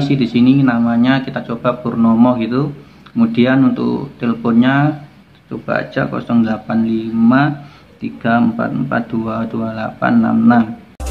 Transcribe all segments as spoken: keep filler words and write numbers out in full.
isi di sini namanya kita coba Purnomo gitu. Kemudian untuk teleponnya coba aja nol delapan lima tiga empat empat dua dua delapan enam enam.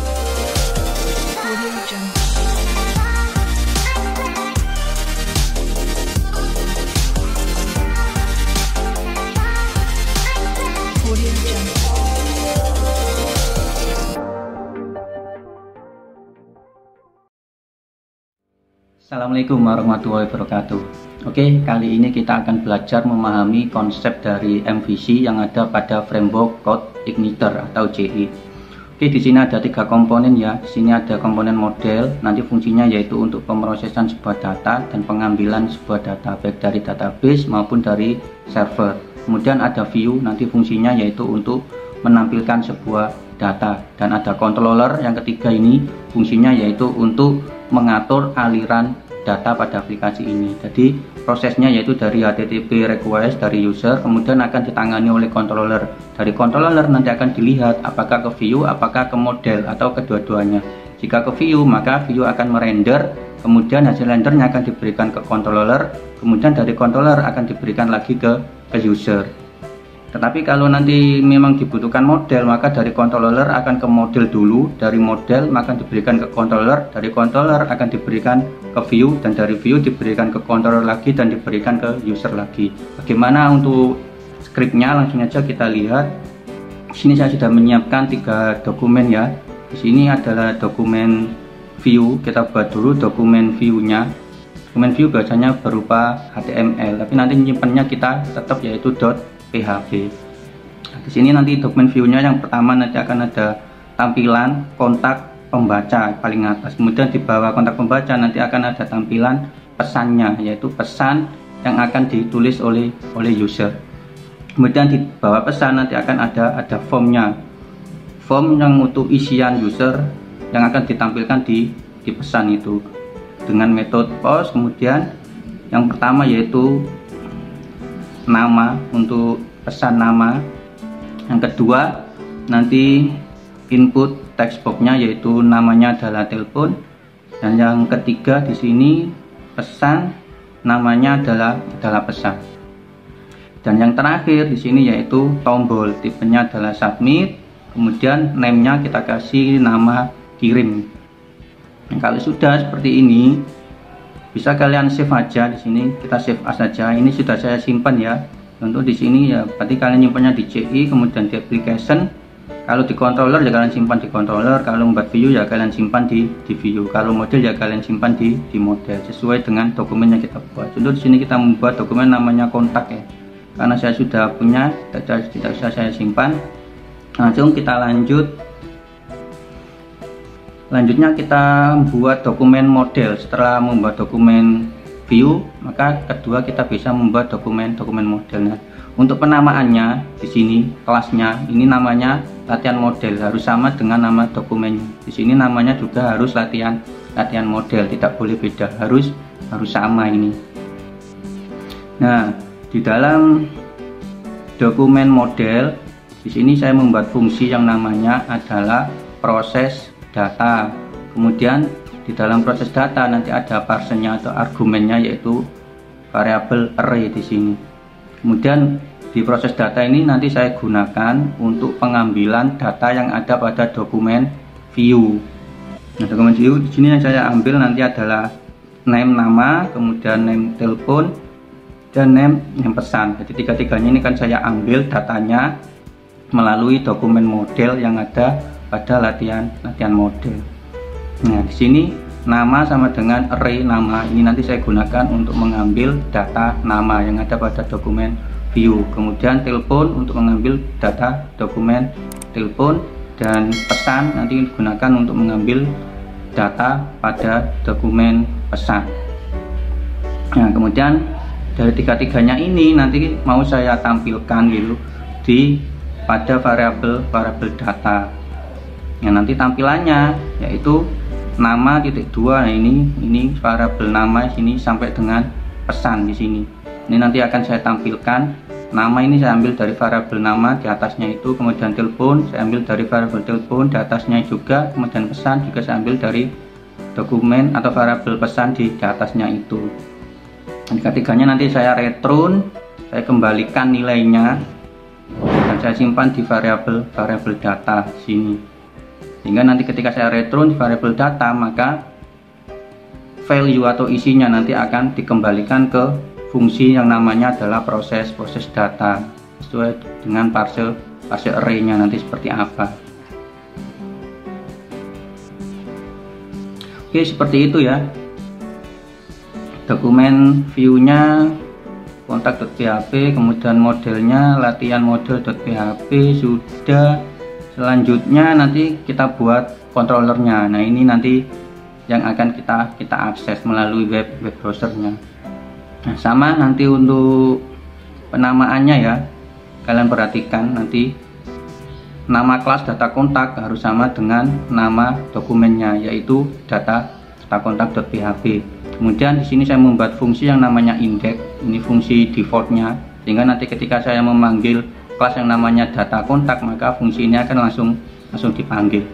Assalamualaikum warahmatullahi wabarakatuh. Oke, kali ini kita akan belajar memahami konsep dari M V C yang ada pada framework code igniter atau C I. Oke, di sini ada tiga komponen ya. Di sini ada komponen model, nanti fungsinya yaitu untuk pemrosesan sebuah data dan pengambilan sebuah data baik dari database maupun dari server. Kemudian ada view, nanti fungsinya yaitu untuk menampilkan sebuah data, dan ada controller yang ketiga ini fungsinya yaitu untuk mengatur aliran data pada aplikasi ini. Jadi prosesnya yaitu dari H T T P request dari user, kemudian akan ditangani oleh controller. Dari controller nanti akan dilihat apakah ke view, apakah ke model, atau kedua-duanya. Jika ke view, maka view akan merender, kemudian hasil rendernya akan diberikan ke controller, kemudian dari controller akan diberikan lagi ke, ke user. Tetapi kalau nanti memang dibutuhkan model, maka dari controller akan ke model dulu, dari model maka diberikan ke controller, dari controller akan diberikan ke view, dan dari view diberikan ke controller lagi dan diberikan ke user lagi. Bagaimana untuk scriptnya? Langsung aja kita lihat. Di sini saya sudah menyiapkan tiga dokumen ya. Di sini adalah dokumen view. Kita buat dulu dokumen view-nya. Dokumen view biasanya berupa H T M L, tapi nanti menyimpannya kita tetap yaitu .p h p. Nah, di sini nanti dokumen view-nya yang pertama nanti akan ada tampilan kontak pembaca paling atas. Kemudian di bawah kontak pembaca nanti akan ada tampilan pesannya, yaitu pesan yang akan ditulis oleh oleh user. Kemudian di bawah pesan nanti akan ada ada formnya, form yang untuk isian user yang akan ditampilkan di di pesan itu dengan metode post. Kemudian yang pertama yaitu nama untuk pesan nama, yang kedua nanti input text box-nya yaitu namanya adalah telepon, dan yang ketiga di sini pesan namanya adalah adalah pesan, dan yang terakhir di sini yaitu tombol, tipenya adalah submit, kemudian name-nya kita kasih nama kirim. Nah, kalau sudah seperti ini bisa kalian save aja. Di sini kita save as saja. Ini sudah saya simpan ya. Untuk di sini ya berarti kalian nyimpannya di C I, kemudian di application. Kalau di controller ya kalian simpan di controller. Kalau membuat view ya kalian simpan di di view. Kalau model ya kalian simpan di di model sesuai dengan dokumen yang kita buat. Contoh di sini kita membuat dokumen namanya kontak ya. Karena saya sudah punya, tidak tidak usah saya simpan. Langsung kita lanjut. Selanjutnya kita membuat dokumen model. Setelah membuat dokumen view, maka kedua kita bisa membuat dokumen dokumen modelnya. Untuk penamaannya di sini kelasnya ini namanya latihan model, harus sama dengan nama dokumennya. Di sini namanya juga harus latihan latihan model, tidak boleh beda, harus harus sama ini. Nah, di dalam dokumen model di sini saya membuat fungsi yang namanya adalah proses data. Kemudian di dalam proses data nanti ada parsernya atau argumennya yaitu variabel array di sini. Kemudian di proses data ini nanti saya gunakan untuk pengambilan data yang ada pada dokumen view. Nah, dokumen view di sini yang saya ambil nanti adalah name nama, kemudian name telepon, dan name yang pesan. Jadi tiga-tiganya ini kan saya ambil datanya melalui dokumen model yang ada pada latihan latihan model. Nah, di sini nama sama dengan array nama. Ini nanti saya gunakan untuk mengambil data nama yang ada pada dokumen view. Kemudian telepon untuk mengambil data dokumen telepon, dan pesan nanti digunakan untuk mengambil data pada dokumen pesan. Nah, kemudian dari tiga-tiganya ini nanti mau saya tampilkan gitu di pada variabel variabel data. Nah, nanti tampilannya yaitu nama titik dua. Nah, ini ini variabel nama sini sampai dengan pesan di sini. Ini nanti akan saya tampilkan. Nama ini saya ambil dari variabel nama di atasnya itu, kemudian telepon saya ambil dari variabel telepon di atasnya juga, kemudian pesan juga saya ambil dari dokumen atau variabel pesan di, di atasnya itu. Dan ketiganya nanti saya return, saya kembalikan nilainya dan saya simpan di variabel variabel data sini. Sehingga nanti ketika saya return di variabel data, maka value atau isinya nanti akan dikembalikan ke fungsi yang namanya adalah proses proses data sesuai dengan parse parse array-nya nanti seperti apa. Oke, seperti itu ya. Dokumen view-nya kontak.php, kemudian modelnya latihan model.php sudah. Selanjutnya nanti kita buat controllernya. Nah, ini nanti yang akan kita kita akses melalui web web browsernya. Nah, sama nanti untuk penamaannya ya. Kalian perhatikan nanti nama kelas data kontak harus sama dengan nama dokumennya, yaitu data data kontak.php. Kemudian di sini saya membuat fungsi yang namanya index. Ini fungsi defaultnya, sehingga nanti ketika saya memanggil kelas yang namanya data kontak, maka fungsi ini akan langsung langsung dipanggil.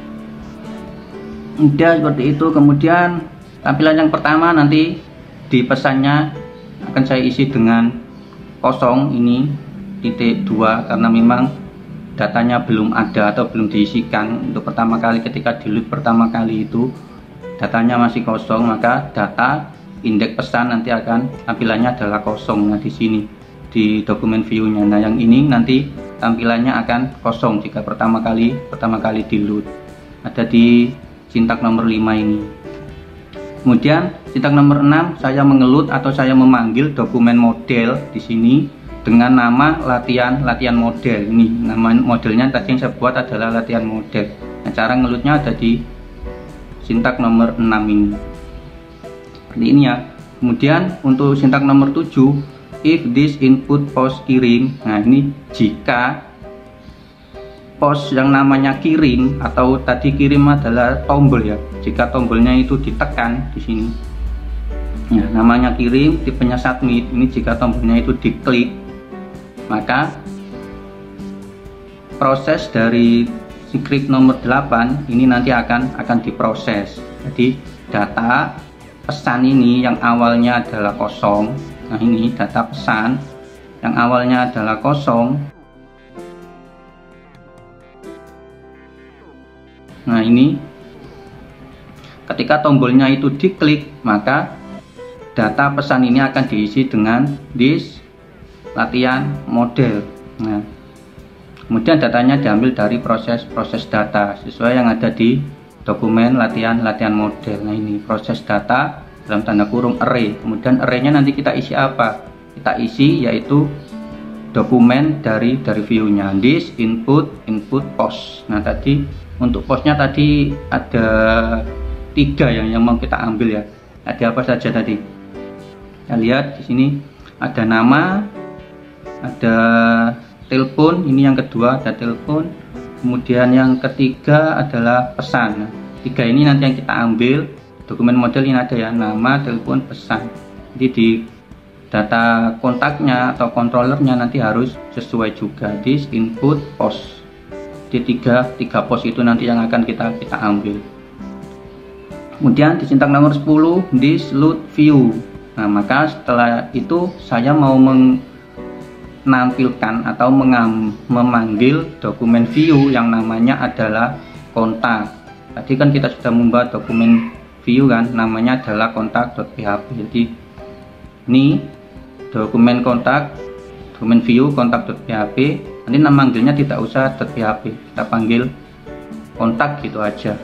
Udah seperti itu. Kemudian tampilan yang pertama nanti di pesannya akan saya isi dengan kosong ini titik dua, karena memang datanya belum ada atau belum diisikan untuk pertama kali. Ketika di load pertama kali itu datanya masih kosong, maka data indeks pesan nanti akan tampilannya adalah kosong. Nah, di sini di dokumen view-nya. Nah, yang ini nanti tampilannya akan kosong jika pertama kali pertama kali di load. Ada di sintak nomor lima ini. Kemudian sintak nomor enam, saya mengelut atau saya memanggil dokumen model di sini dengan nama latihan latihan model. Ini nama modelnya tadi yang saya buat adalah latihan model. Nah, cara ngelutnya ada di sintak nomor enam ini. Seperti ini ya. Kemudian untuk sintak nomor tujuh, if this input post kirim. Nah, ini jika post yang namanya kirim atau tadi kirim adalah tombol ya. Jika tombolnya itu ditekan di sini. Nah, namanya kirim, tipenya submit. Ini jika tombolnya itu diklik, maka proses dari script nomor delapan ini nanti akan akan diproses. Jadi data pesan ini yang awalnya adalah kosong. Nah, ini data pesan yang awalnya adalah kosong. Nah, ini ketika tombolnya itu diklik, maka data pesan ini akan diisi dengan this latihan model. Nah, kemudian datanya diambil dari proses-proses data sesuai yang ada di dokumen latihan latihan model. Nah, ini proses data dalam tanda kurung array. Kemudian arraynya nanti kita isi apa? Kita isi yaitu dokumen dari dari view-nya, this input input post. Nah, tadi untuk postnya tadi ada tiga yang yang mau kita ambil ya. Ada apa saja tadi? Kita lihat di sini ada nama, ada telepon, ini yang kedua ada telepon, kemudian yang ketiga adalah pesan. Nah, tiga ini nanti yang kita ambil. Dokumen model ini ada ya, nama, telepon, pesan. Jadi di data kontaknya atau controllernya nanti harus sesuai juga, this input post. Di tiga tiga post itu nanti yang akan kita kita ambil. Kemudian di sintak nomor sepuluh, this load view. Nah, maka setelah itu saya mau menampilkan atau mengam, memanggil dokumen view yang namanya adalah kontak. Tadi kan kita sudah membuat dokumen view kan, namanya adalah kontak.php. Jadi ini dokumen kontak, dokumen view kontak.php. Nanti nama manggilnya tidak usah .php, kita panggil kontak gitu aja.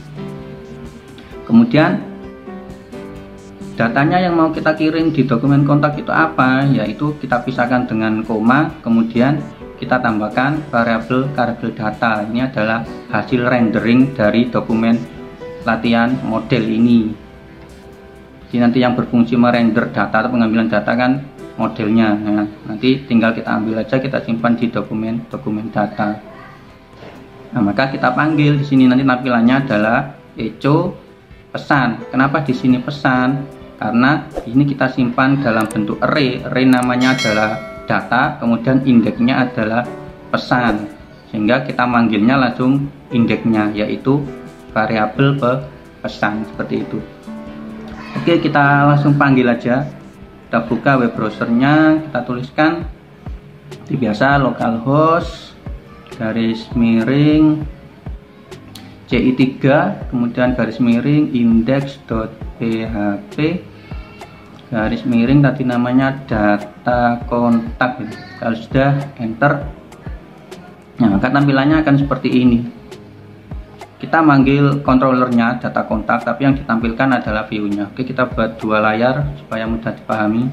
Kemudian datanya yang mau kita kirim di dokumen kontak itu apa? Yaitu kita pisahkan dengan koma, kemudian kita tambahkan variabel variabel data. Ini adalah hasil rendering dari dokumen latihan model ini. Jadi nanti yang berfungsi merender data atau pengambilan data kan modelnya. Nah, nanti tinggal kita ambil aja, kita simpan di dokumen dokumen data. Nah, maka kita panggil di sini nanti tampilannya adalah echo pesan. Kenapa di sini pesan? Karena ini kita simpan dalam bentuk array. Array namanya adalah data, kemudian indeksnya adalah pesan, sehingga kita manggilnya langsung indeksnya, yaitu variabel pe pesan, seperti itu. Oke, kita langsung panggil aja. Kita buka web browsernya, kita tuliskan seperti biasa localhost garis miring C I tiga, kemudian garis miring index.php garis miring tadi namanya data kontak. Kalau sudah enter, nah maka tampilannya akan seperti ini. Kita manggil controllernya data kontak, tapi yang ditampilkan adalah view-nya. Oke, kita buat dua layar supaya mudah dipahami.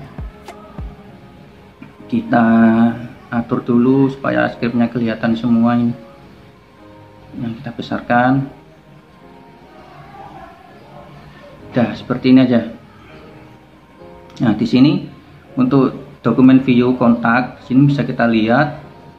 Kita atur dulu supaya scriptnya kelihatan semua ini. Yang kita besarkan. Dah seperti ini aja. Nah, di sini untuk dokumen view kontak, sini bisa kita lihat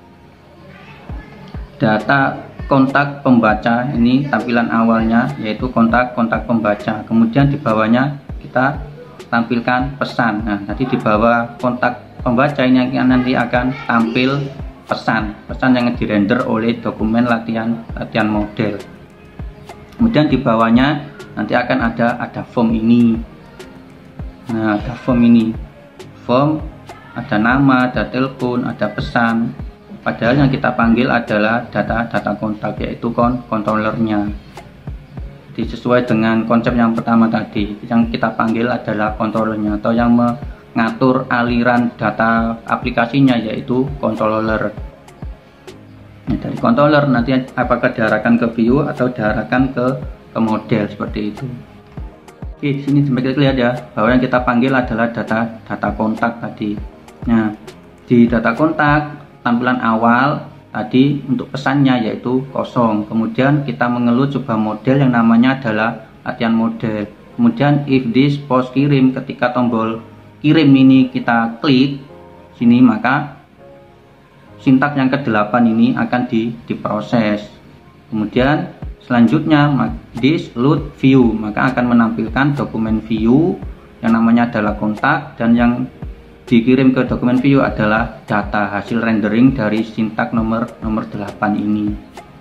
data kontak pembaca. Ini tampilan awalnya yaitu kontak kontak pembaca. Kemudian di bawahnya kita tampilkan pesan. Nah, tadi di bawah kontak pembaca ini yang nanti akan tampil pesan pesan yang dirender oleh dokumen latihan latihan model. Kemudian di bawahnya nanti akan ada ada form ini. Nah, ada form ini, form ada nama, ada telepon, ada pesan. Padahal yang kita panggil adalah data-data kontak, yaitu kon controllernya. Jadi sesuai dengan konsep yang pertama tadi, yang kita panggil adalah controllernya atau yang mengatur aliran data aplikasinya, yaitu controller. Nah, dari controller nanti apakah diarahkan ke view atau diarahkan ke, ke model seperti itu. Oke, di sini sampai kita lihat ya bahwa yang kita panggil adalah data data kontak tadi. Nah, di data kontak tampilan awal tadi untuk pesannya yaitu kosong. Kemudian kita mengelut sebuah model yang namanya adalah latihan model. Kemudian if this post kirim, ketika tombol kirim ini kita klik sini, maka sintak yang kedelapan ini akan di, diproses. Kemudian selanjutnya this load view, maka akan menampilkan dokumen view yang namanya adalah kontak, dan yang dikirim ke dokumen view adalah data hasil rendering dari sintak nomor nomor delapan ini.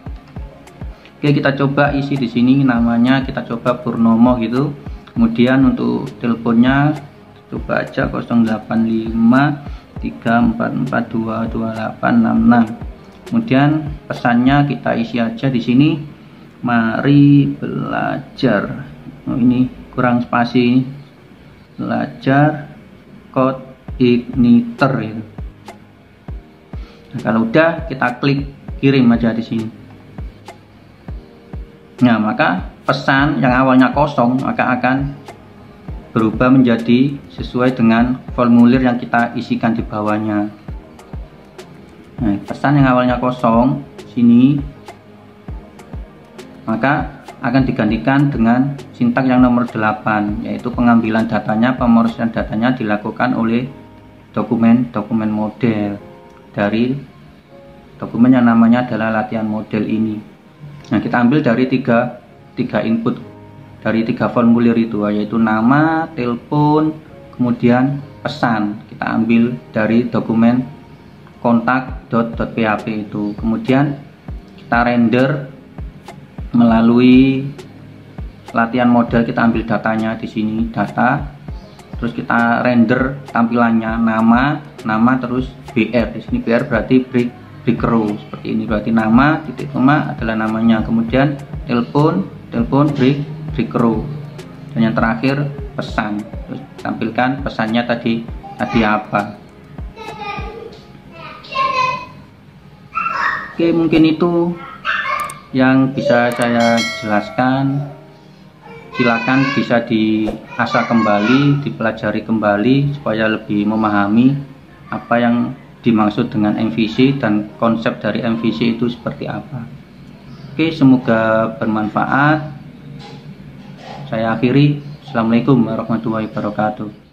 Oke, kita coba isi di sini, namanya kita coba Purnomo gitu. Kemudian untuk teleponnya coba aja nol delapan lima tiga empat empat dua dua delapan enam enam. Kemudian pesannya kita isi aja di sini, mari belajar. Oh, ini kurang spasi, belajar code igniter itu. Nah, kalau udah kita klik kirim aja di sini. Nah, maka pesan yang awalnya kosong maka akan berubah menjadi sesuai dengan formulir yang kita isikan di bawahnya. Nah, pesan yang awalnya kosong sini maka akan digantikan dengan sintak yang nomor delapan, yaitu pengambilan datanya, pemrosesan datanya dilakukan oleh dokumen-dokumen model dari dokumen yang namanya adalah latihan model ini. Nah, kita ambil dari tiga, tiga input dari tiga formulir itu, yaitu nama, telepon, kemudian pesan. Kita ambil dari dokumen kontak.php itu. Kemudian kita render melalui latihan model, kita ambil datanya di sini, data. Terus kita render tampilannya nama, nama terus B R. Di sini B R berarti break break row seperti ini. Berarti nama titik koma adalah namanya. Kemudian telepon, telepon break break row. Dan yang terakhir pesan. Terus tampilkan pesannya tadi tadi apa. Oke, mungkin itu yang bisa saya jelaskan. Silakan bisa diasah kembali, dipelajari kembali supaya lebih memahami apa yang dimaksud dengan M V C dan konsep dari M V C itu seperti apa. Oke, semoga bermanfaat. Saya akhiri. Assalamualaikum warahmatullahi wabarakatuh.